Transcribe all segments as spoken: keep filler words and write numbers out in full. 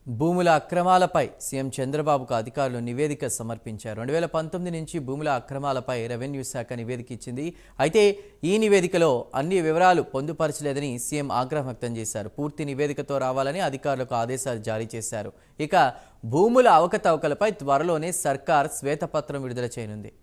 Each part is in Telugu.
భూముల అక్రమాలపై సీఎం చంద్రబాబుకు అధికారులు నివేదిక సమర్పించారు. రెండు వేల పంతొమ్మిది నుంచి భూముల అక్రమాలపై రెవెన్యూ శాఖ నివేదిక ఇచ్చింది. అయితే ఈ నివేదికలో అన్ని వివరాలు పొందుపరచలేదని సీఎం ఆగ్రహం వ్యక్తం చేశారు. పూర్తి నివేదికతో రావాలని అధికారులకు ఆదేశాలు జారీ చేశారు. ఇక భూముల అవకతవకలపై త్వరలోనే సర్కార్ శ్వేతపత్రం విడుదల చేయనుంది.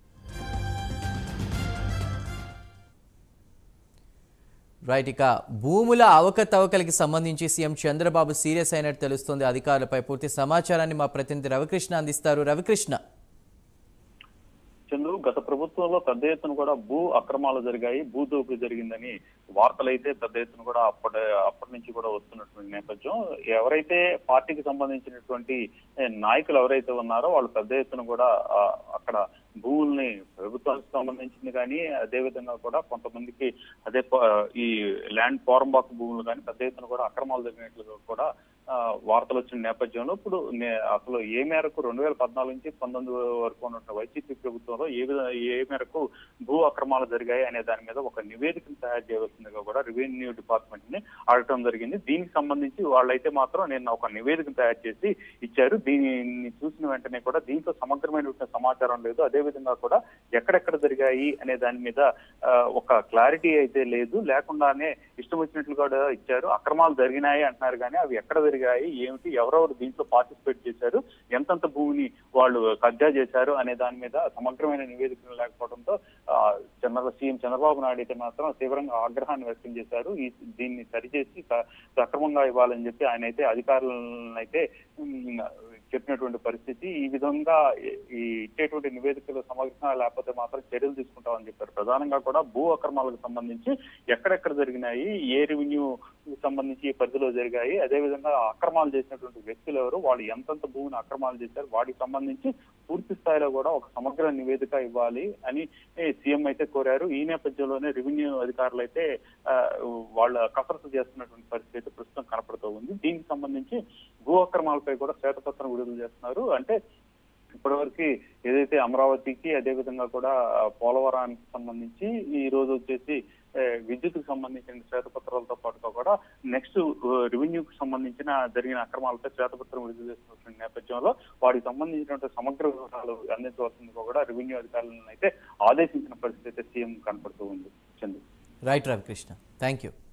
రైట్ ఇక భూముల అవకతవకలకి సంబంధించి సీఎం చంద్రబాబు సీరియస్ అయినట్టు తెలుస్తోంది. అధికారులపై పూర్తి సమాచారాన్ని మా ప్రతినిధి రవికృష్ణ అందిస్తారు. రవికృష్ణ, చంద్రు, గత ప్రభుత్వంలో పెద్ద ఎత్తున కూడా భూ అక్రమాలు జరిగాయి, భూ దోపిడీ జరిగిందని వార్తలు అయితే పెద్ద ఎత్తున కూడా అప్పటి అప్పటి నుంచి కూడా వస్తున్నటువంటి నేపథ్యం. ఎవరైతే పార్టీకి సంబంధించినటువంటి నాయకులు ఎవరైతే ఉన్నారో వాళ్ళు పెద్ద ఎత్తున కూడా అక్కడ భూముల్ని ప్రభుత్వానికి సంబంధించింది కానీ అదేవిధంగా కూడా కొంతమందికి అదే ఈ ల్యాండ్ పోరంబాకు భూములు కానీ పెద్ద ఎత్తున కూడా అక్రమాలు జరిగినట్లుగా కూడా వార్తలు వచ్చిన నేపథ్యంలో ఇప్పుడు అసలు ఏ మేరకు రెండు వేల పద్నాలుగు నుంచి పంతొమ్మిది వరకు ఉన్న వైసీపీ ప్రభుత్వంలో ఏ విధంగా ఏ మేరకు భూ అక్రమాలు జరిగాయి అనే దాని మీద ఒక నివేదికను తయారు చేయవలసిందిగా కూడా రెవెన్యూ డిపార్ట్మెంట్ ని అడగటం జరిగింది. దీనికి సంబంధించి వాళ్ళైతే మాత్రం నేను ఒక నివేదికను తయారు చేసి ఇచ్చారు. దీన్ని చూసిన వెంటనే కూడా దీంట్లో సమగ్రమైనటువంటి సమాచారం లేదు, అదేవిధంగా కూడా ఎక్కడెక్కడ జరిగాయి అనే దాని మీద ఒక క్లారిటీ అయితే లేదు, లేకుండానే ఇష్టం వచ్చినట్లు కూడా ఇచ్చారు. అక్రమాలు జరిగినాయి అంటున్నారు కానీ అవి ఎక్కడ జరిగాయి, ఏమిటి, ఎవరెవరు దీంట్లో పార్టిసిపేట్ చేశారు, ఎంతంత భూమిని వాళ్ళు కబ్జా చేశారు అనే దాని మీద సమగ్రమైన నివేదికలు లేకపోవడంతో చంద్ర సీఎం చంద్రబాబు నాయుడు అయితే మాత్రం తీవ్రంగా ఆగ్రహాన్ని వ్యక్తం చేశారు. ఈ దీన్ని సరిచేసి సక్రమంగా ఇవ్వాలని చెప్పి ఆయన అయితే అధికారులను అయితే చెప్పినటువంటి పరిస్థితి. ఈ విధంగా ఈ ఇచ్చేటువంటి నివేదికలు సమగ్రంగా లేకపోతే మాత్రం చర్యలు తీసుకుంటామని చెప్పారు. ప్రధానంగా కూడా భూ అక్రమాలకు సంబంధించి ఎక్కడెక్కడ జరిగినాయి, ఏ రెవెన్యూ సంబంధించి పరిధిలో జరిగాయి, అదేవిధంగా అక్రమాలు చేసినటువంటి వ్యక్తులు ఎవరు, వాళ్ళు ఎంతంత భూమిని అక్రమాలు చేశారు, వాటికి సంబంధించి పూర్తి స్థాయిలో కూడా ఒక సమగ్ర నివేదిక ఇవ్వాలి అని సీఎం అయితే కోరారు. ఈ నేపథ్యంలోనే రెవెన్యూ అధికారులు అయితే వాళ్ళ కసరత్తు చేస్తున్నటువంటి పరిస్థితి ప్రస్తుతం కనపడుతూ ఉంది. దీనికి సంబంధించి భూ అక్రమాలపై కూడా శ్వేతపత్రం విడుదల చేస్తున్నారు. అంటే ఇప్పటివరకు ఏదైతే అమరావతికి అదేవిధంగా కూడా పోలవరానికి సంబంధించి ఈ రోజు వచ్చేసి విద్యుత్కు సంబంధించిన శ్వేతపత్రాలతో పాటుగా కూడా నెక్స్ట్ రెవెన్యూకి సంబంధించిన జరిగిన అక్రమాలపై శ్వేతపత్రం విడుదల చేస్తున్న నేపథ్యంలో వాటికి సంబంధించినటువంటి సమగ్ర వివరాలు అందించవలసిందిగా కూడా రెవెన్యూ అధికారులను అయితే ఆదేశించిన పరిస్థితి అయితే సీఎం కనపడుతూ ఉంది. Chandru. Right Ravikrishna, thank you.